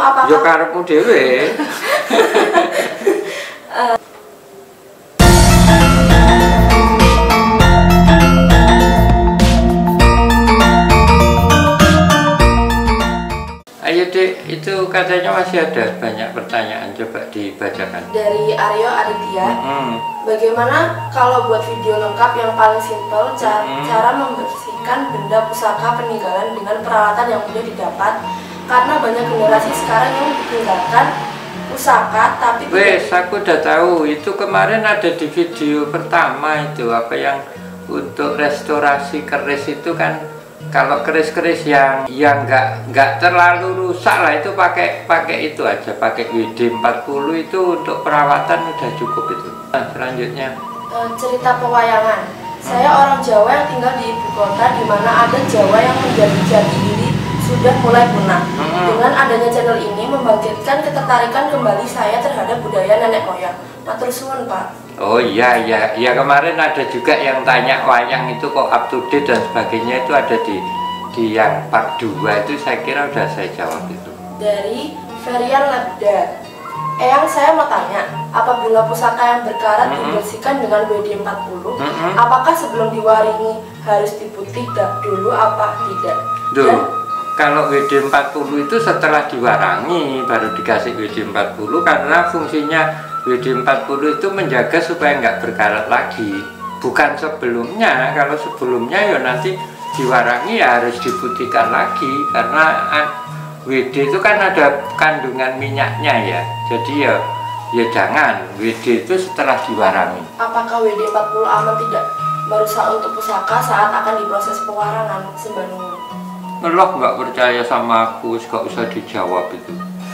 Yo karepmu dhewe. Ayo Dek, itu katanya masih ada banyak pertanyaan, coba dibacakan. Dari Aryo Aditya, bagaimana kalau buat video lengkap yang paling simpel cara membersihkan benda pusaka peninggalan dengan peralatan yang mudah didapat, karena banyak generasi sekarang yang ditinggalkan pusaka tapi wes aku udah tahu, itu kemarin ada di video pertama itu apa yang untuk restorasi keris itu kan. Kalau keris-keris yang nggak terlalu rusak lah, itu pakai itu aja, pakai WD-40 itu untuk perawatan udah cukup itu. Nah, selanjutnya cerita pewayangan. Saya orang Jawa yang tinggal di ibu kota, di mana ada Jawa yang menjadi jati diri sudah mulai punah. Dengan adanya channel ini membangkitkan ketertarikan kembali saya terhadap budaya nenek moyang. Matur suwun, Pak. Oh iya, kemarin ada juga yang tanya wayang itu kok up to date dan sebagainya, itu ada di yang part 2 itu saya kira udah saya jawab itu. Dari Ferian Labda, Eyang saya mau tanya, apabila pusaka yang berkarat dibersihkan dengan WD-40, apakah sebelum diwaringi harus diputih dulu apa tidak? Kalau WD-40 itu setelah diwarangi baru dikasih WD-40, karena fungsinya WD-40 itu menjaga supaya nggak berkarat lagi, bukan sebelumnya. Kalau sebelumnya ya nanti diwarangi ya harus diputihkan lagi, karena WD itu kan ada kandungan minyaknya ya, jadi ya jangan WD itu setelah diwarangi. Apakah WD-40 aman tidak merusak untuk pusaka saat akan diproses pewarangan? Sembah nuwun. Lo nggak percaya sama aku, nggak usah dijawab itu.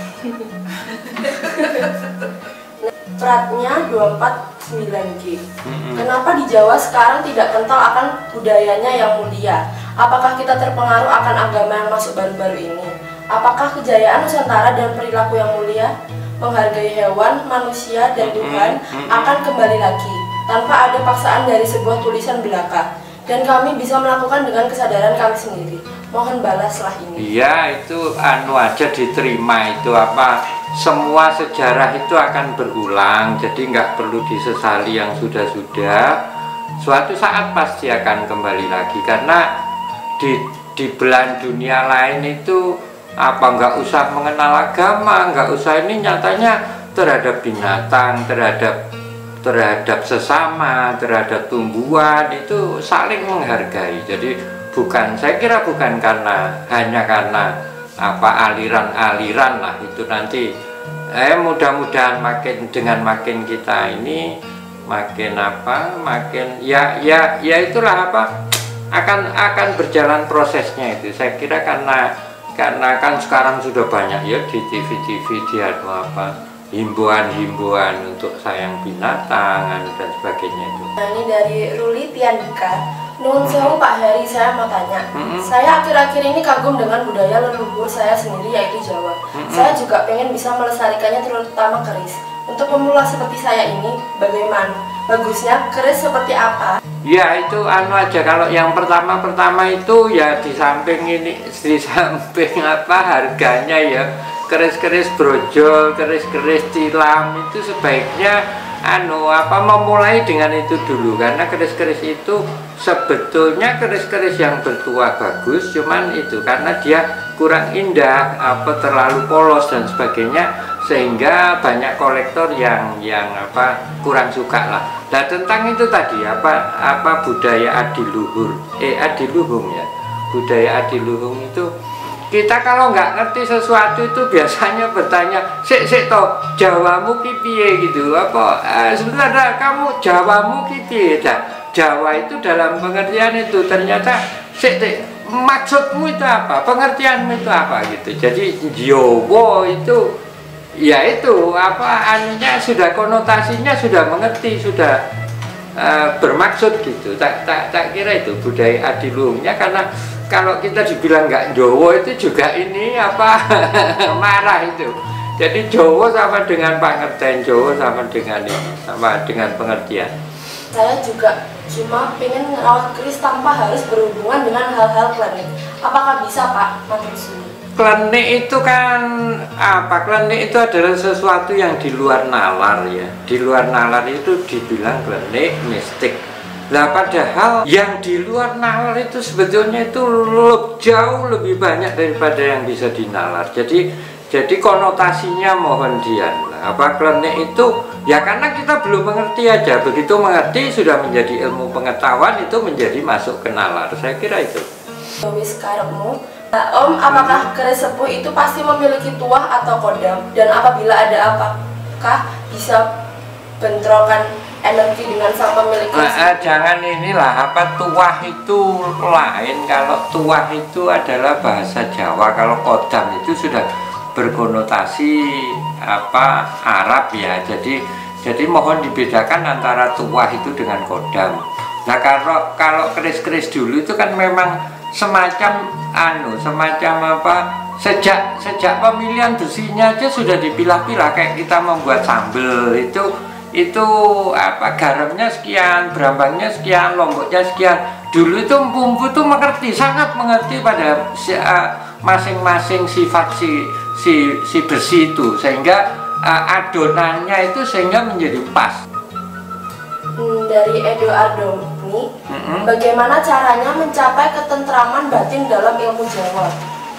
Pratnya 249G. Kenapa di Jawa sekarang tidak kental akan budayanya yang mulia? Apakah kita terpengaruh akan agama yang masuk baru-baru ini? Apakah kejayaan Nusantara dan perilaku yang mulia, menghargai hewan, manusia, dan Tuhan akan kembali lagi tanpa ada paksaan dari sebuah tulisan belaka? Dan kami bisa melakukan dengan kesadaran kami sendiri. Mohon balaslah ini. Iya, itu aja diterima, itu apa, semua sejarah itu akan berulang, jadi nggak perlu disesali yang sudah-sudah. Suatu saat pasti akan kembali lagi, karena di belahan dunia lain itu apa nggak usah mengenal agama, nggak usah ini, nyatanya terhadap binatang, terhadap sesama, terhadap tumbuhan itu saling menghargai. Jadi saya kira bukan hanya karena apa aliran-aliran lah itu nanti. Mudah-mudahan makin kita ini makin ya itulah apa, akan berjalan prosesnya itu. Saya kira karena kan sekarang sudah banyak ya di TV dia apa himbauan untuk sayang binatang dan sebagainya itu. Nah, ini dari Ruli Tiandika. Nuhun sewu Pak Heri, saya mau tanya. Saya akhir-akhir ini kagum dengan budaya leluhur saya sendiri, yaitu Jawa. Saya juga pengen bisa melestarikannya, terutama keris. Untuk pemula seperti saya ini, bagaimana? Bagusnya keris seperti apa? Ya itu aja, kalau yang pertama itu ya di samping apa harganya ya, keris-keris brojol, keris-keris tilam itu sebaiknya memulai dengan itu dulu, karena keris-keris itu sebetulnya keris-keris yang bertuah bagus, cuman itu karena dia kurang indah, terlalu polos dan sebagainya, sehingga banyak kolektor yang kurang suka lah. Nah, tentang itu tadi budaya adiluhung ya, budaya adiluhung itu kita kalau nggak ngerti sesuatu itu biasanya bertanya, sik toh Jawamu ki piye gitu, sebenarnya kamu Jawamu ki piye. Jawa itu dalam pengertian itu ternyata sik maksudmu itu apa, pengertianmu itu apa gitu. Jadi Jawa itu ya itu anunya sudah, konotasinya sudah mengerti, sudah bermaksud gitu. Tak kira itu budaya adiluhungnya, karena kalau kita dibilang nggak Jawa itu juga ini marah itu. Jadi Jawa sama dengan pengertian, Jawa sama dengan ini, sama dengan pengertian. Saya juga cuma pengen ngerawat keris tanpa harus berhubungan dengan hal-hal klinik. Apakah bisa, Pak? Matur suwun. Klenik itu kan apa? Klenik itu adalah sesuatu yang di luar nalar ya. Di luar nalar itu dibilang klenik, mistik. Nah padahal yang di luar nalar itu sebetulnya itu jauh lebih banyak daripada yang bisa dinalar. Jadi konotasinya mohon dian. Apa klenik itu ya karena kita belum mengerti aja. Begitu mengerti sudah menjadi ilmu pengetahuan, itu menjadi masuk ke nalar. Saya kira itu. Om, apakah keris sepuh itu pasti memiliki tuah atau kodam? Dan apabila ada, apakah bisa bentrokan energi dengan sang pemilik keris? Jangan inilah, apa tuah itu lain. Kalau tuah itu adalah bahasa Jawa, kalau kodam itu sudah berkonotasi apa Arab ya. Jadi mohon dibedakan antara tuah itu dengan kodam. Nah kalau keris-keris dulu itu kan memang semacam apa, sejak pemilihan besinya aja sudah dipilah-pilah, kayak kita membuat sambal itu apa, garamnya sekian, berambangnya sekian, lomboknya sekian. Dulu itu bumbu itu sangat mengerti pada masing-masing sifat si besi itu, sehingga adonannya itu sehingga menjadi pas. Dari Edo Ardomi, bagaimana caranya mencapai ketentraman batin dalam ilmu Jawa?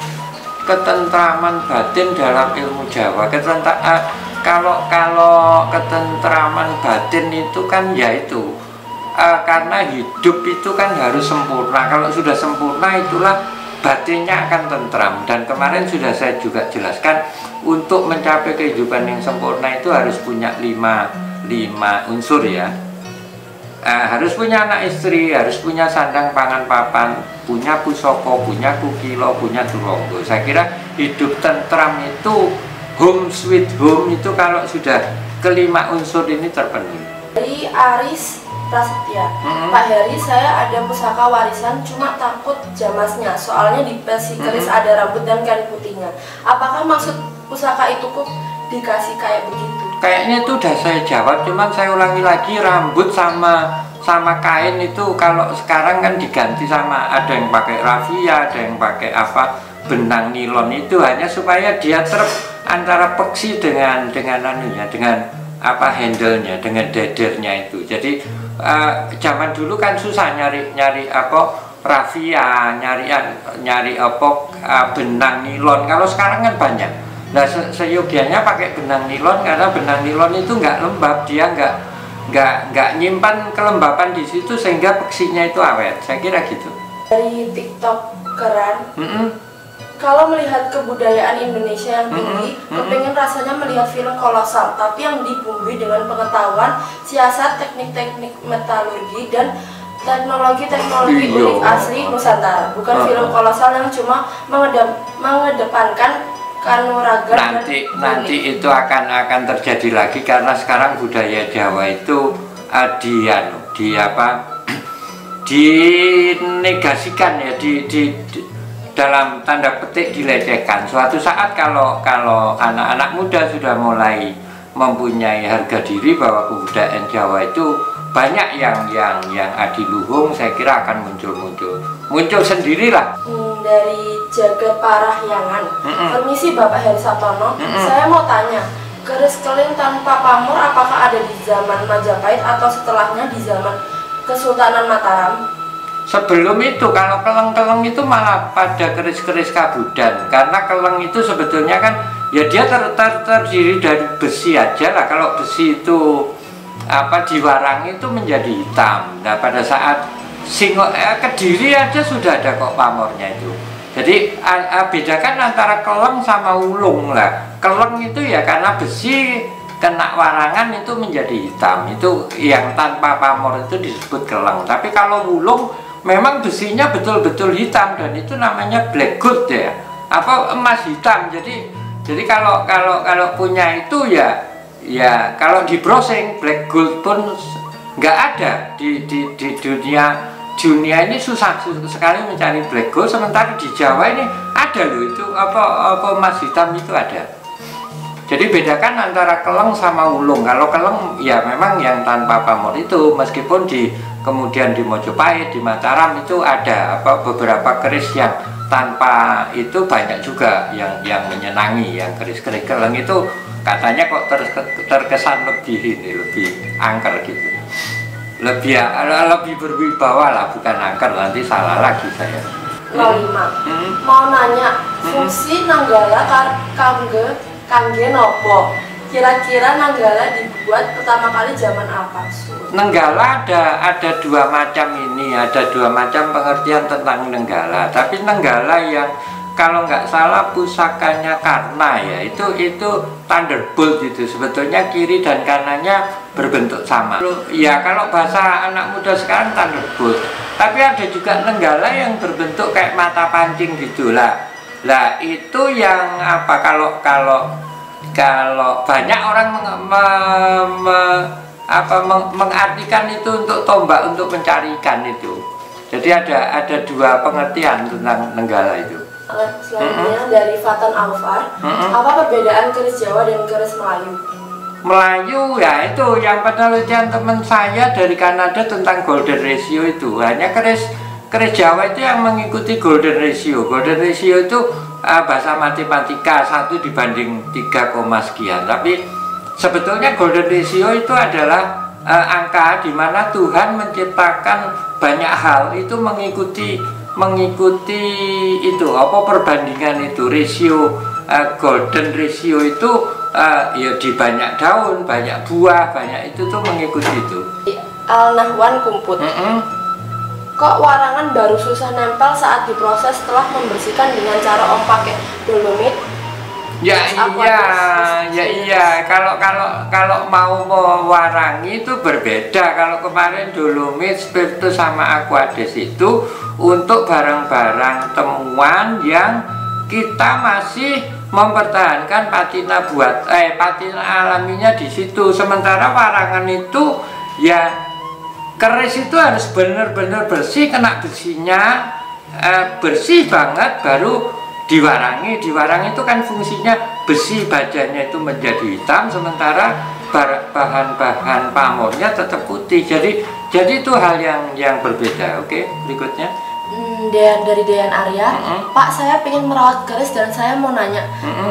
Ketentraman batin dalam ilmu Jawa, kalau ketentraman batin itu kan yaitu karena hidup itu kan harus sempurna. Kalau sudah sempurna itulah batinnya akan tentram. Dan kemarin sudah saya juga jelaskan, untuk mencapai kehidupan yang sempurna itu harus punya lima unsur ya. Harus punya anak istri, harus punya sandang pangan papan, punya pusoko, punya kukilo, punya turonggo. Saya kira hidup tentram itu, home sweet home itu kalau sudah kelima unsur ini terpenuhi. Dari Aris Prasetya, Pak Heri, saya ada pusaka warisan, cuma takut jamasnya, soalnya di besi keris ada rambut dan kain putihnya. Apakah maksud pusaka itu kok dikasih kayak begitu? Kayaknya itu udah saya jawab, cuman saya ulangi lagi, rambut sama kain itu kalau sekarang kan diganti sama, ada yang pakai rafia, ada yang pakai apa, benang nilon, itu hanya supaya dia antara peksi dengan anunya, dengan apa, handle-nya, dengan dadernya itu. Jadi zaman dulu kan susah nyari apa rafia, nyari apa benang nilon. Kalau sekarang kan banyak. Nah seyogianya pakai benang nilon, karena benang nilon itu nggak lembab, dia nggak nyimpan kelembapan di situ sehingga peksinya itu awet. Saya kira gitu. Dari TikTok keren. Kalau melihat kebudayaan Indonesia yang tinggi, kepingin rasanya melihat film kolosal, tapi yang dibumbui dengan pengetahuan, siasat, teknik-teknik metalurgi dan teknologi unik asli Nusantara. Bukan film kolosal yang cuma mengedepankan kanuragan. Nanti itu akan terjadi lagi, karena sekarang budaya Jawa itu dinegasikan ya, dalam tanda petik dilecehkan. Suatu saat kalau anak-anak muda sudah mulai mempunyai harga diri bahwa kebudayaan Jawa itu banyak yang adiluhung, saya kira akan muncul sendirilah. Dari Jagat Parahyangan, permisi Bapak Heri Sartono, saya mau tanya, keris keling tanpa pamor apakah ada di zaman Majapahit atau setelahnya di zaman Kesultanan Mataram? Sebelum itu, kalau keleng-keleng itu malah pada keris-keris Kabudan, karena keleng itu sebetulnya kan ya dia terdiri dari besi aja lah. Kalau besi itu apa diwarangi itu menjadi hitam. Nah pada saat Kediri aja sudah ada kok pamornya itu. Jadi bedakan antara keleng sama ulung lah. Keleng itu ya karena besi kena warangan itu menjadi hitam, itu yang tanpa pamor itu disebut keleng. Tapi kalau ulung memang besinya betul-betul hitam, dan itu namanya black gold ya, apa emas hitam. Jadi kalau punya itu ya kalau di browsing black gold pun nggak ada di dunia ini, susah sekali mencari black gold. Sementara di Jawa ini ada loh, itu apa emas hitam itu ada. Jadi bedakan antara keleng sama ulung. Kalau keleng ya memang yang tanpa pamor itu, meskipun di kemudian di Mojopahit, di Mataram itu ada beberapa keris yang tanpa itu banyak juga yang menyenangi. Yang keris-keris Keleng itu katanya kok terkesan lebih angker gitu, lebih berwibawa lah, bukan angker, nanti salah lagi saya. 05. Mau nanya, fungsi Nanggala kangge nopo? Kira-kira Nanggala dibuat pertama kali zaman apa? Nenggala ada dua macam ini, ada dua macam pengertian tentang Nenggala. Tapi Nenggala yang kalau nggak salah pusakanya Karna ya, itu thunderbolt itu, sebetulnya kiri dan kanannya berbentuk sama. Ya kalau bahasa anak muda sekarang thunderbolt. Tapi ada juga Nenggala yang berbentuk kayak mata pancing gitulah. Lah itu yang apa, kalau banyak orang mengartikan itu untuk tombak untuk mencari ikan itu. Jadi ada dua pengertian tentang Nenggala itu. Selanjutnya dari Fatan Alvar, apa perbedaan keris Jawa dan keris Melayu? Melayu ya itu yang penelitian teman saya dari Kanada tentang golden ratio itu, hanya keris Jawa itu yang mengikuti golden ratio. Golden ratio itu bahasa matematika 1 dibanding 3, sekian. Tapi sebetulnya golden ratio itu adalah angka di mana Tuhan menciptakan banyak hal itu mengikuti itu perbandingan itu, ratio golden ratio itu ya di banyak daun, banyak buah, banyak itu tuh mengikuti itu. Al-Nahwan Kumput. Kok warangan baru susah nempel saat diproses setelah membersihkan dengan cara Om pakai dolomit? Ya iya. Kalau mau mewarangi itu berbeda. Kalau kemarin dolomit, spiritus sama aquades itu untuk barang-barang temuan yang kita masih mempertahankan patina patina alaminya di situ. Sementara warangan itu ya keris itu harus benar-benar bersih, kena besinya bersih banget baru diwarangi. Diwarangi itu kan fungsinya besi bajanya itu menjadi hitam, sementara bahan-bahan pamornya tetap putih. Jadi itu hal yang berbeda. Oke, berikutnya. Dari Dean Arya, Pak, saya ingin merawat keris dan saya mau nanya,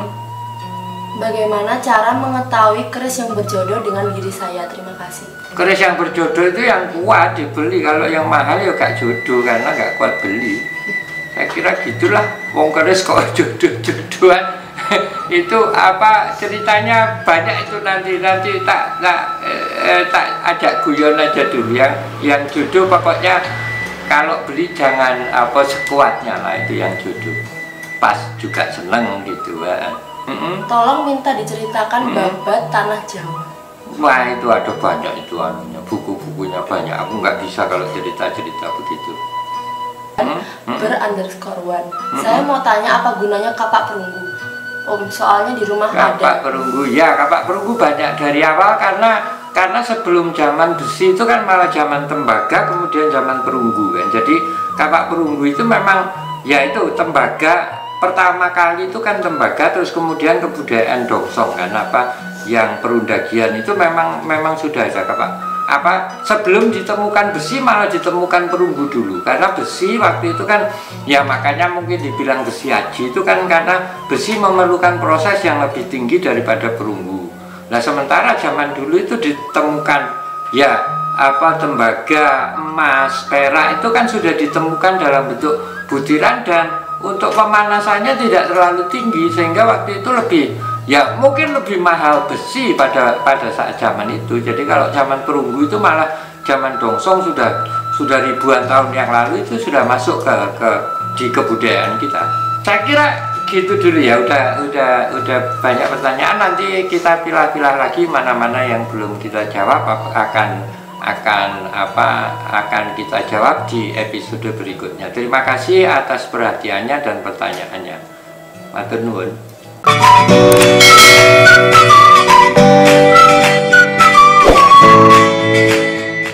bagaimana cara mengetahui keris yang berjodoh dengan diri saya? Terima kasih. Keris yang berjodoh itu yang kuat dibeli, kalau yang mahal ya gak jodoh karena gak kuat beli. Saya kira gitulah, wong keris kok jodoh-jodohan. Itu apa ceritanya banyak itu, nanti tak ajak guyon aja dulu. Yang jodoh pokoknya kalau beli jangan sekuatnya lah, itu yang jodoh. Pas juga seneng gitu. Tolong minta diceritakan babat tanah Jawa. Wah itu ada banyak itu anunya, buku-bukunya banyak. Aku nggak bisa kalau cerita-cerita begitu. _1. Saya mau tanya apa gunanya kapak perunggu? Om, soalnya di rumah ada. Kapak perunggu, ya kapak perunggu banyak dari awal karena sebelum zaman besi itu kan malah zaman tembaga, kemudian zaman perunggu kan. Jadi kapak perunggu itu memang ya itu tembaga pertama kali itu kan tembaga, terus kemudian kebudayaan dongsong kan yang perundagian itu memang sudah ada sebelum ditemukan besi malah ditemukan perunggu dulu, karena besi waktu itu kan ya makanya mungkin dibilang besi aji itu kan karena besi memerlukan proses yang lebih tinggi daripada perunggu. Nah sementara zaman dulu itu ditemukan ya tembaga, emas, perak itu kan sudah ditemukan dalam bentuk butiran dan untuk pemanasannya tidak terlalu tinggi, sehingga waktu itu mungkin lebih mahal besi pada saat zaman itu. Jadi kalau zaman perunggu itu malah zaman dongsong sudah ribuan tahun yang lalu itu sudah masuk di kebudayaan kita. Saya kira gitu dulu ya. Udah banyak pertanyaan, nanti kita pilah-pilah lagi mana-mana yang belum kita jawab akan kita jawab di episode berikutnya. Terima kasih atas perhatiannya dan pertanyaannya. Matur nuwun.